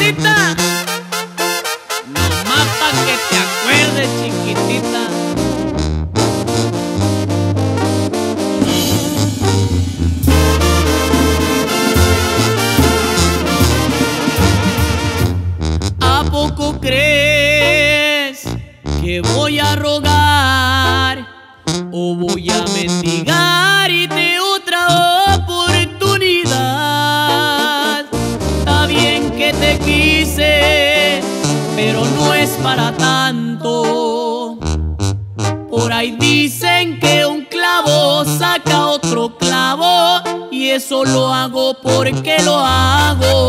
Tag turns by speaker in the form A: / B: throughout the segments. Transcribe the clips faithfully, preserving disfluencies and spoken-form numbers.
A: chiquitita, nomás pa' que te acuerdes, chiquitita. ¿A poco crees que voy a rogar o voy a mendigarte otra oportunidad? Está bien que te quise, pero no es para tanto. Por ahí dicen que un clavo saca otro clavo, y eso lo hago porque lo hago.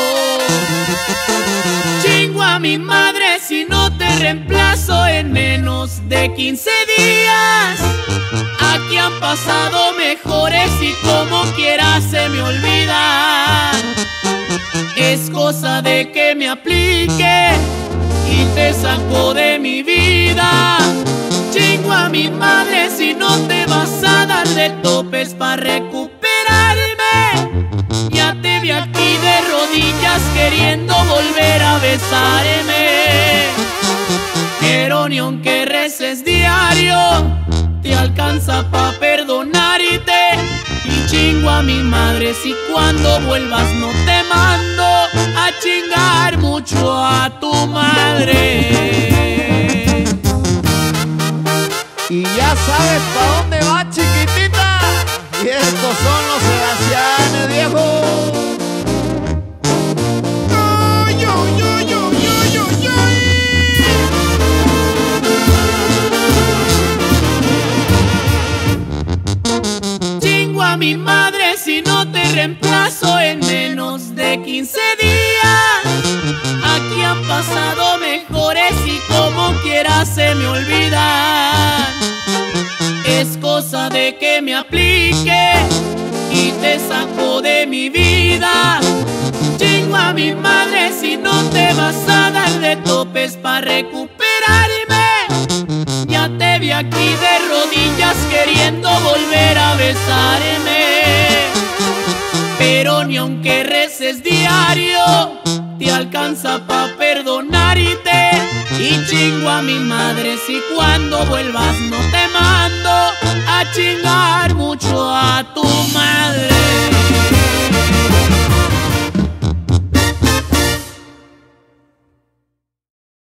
A: Chingo a mi madre si no te reemplazo en menos de quince días. Aquí han pasado mejores y como quiera se me olvida. Es cosa de que me aplique y te saco de mi vida. Chingo a mi madre si no te vas a dar de topes para recuperarme. Ya te vi aquí de rodillas queriendo volver a besarme, pero ni aunque reces diario te alcanza pa' perdonarte. Y chingo a mi madre si cuando vuelvas no te mando a chingar mucho a tu madre.
B: Y ya sabes pa' dónde va, chiquitita. Y estos son los Sebastianes, viejo. ¡Ay, ay, ay, ay, ay, ay,
A: ay! Chingo a mi madre si no te reemplazo en menos de quince días. Aquí han pasado mejores y como quiera se me olvidan. Es cosa de que me aplique y te saco de mi vida. Chingo a mi madre si no te vas a dar de topes pa' recuperarme. Ya te vi aquí de rodillas queriendo volver a besarme, pero ni aunque reces diario te alcanza pa' perdonarte. Y chingo a mi madre si cuando vuelvas no te mando a chingar mucho a tu madre.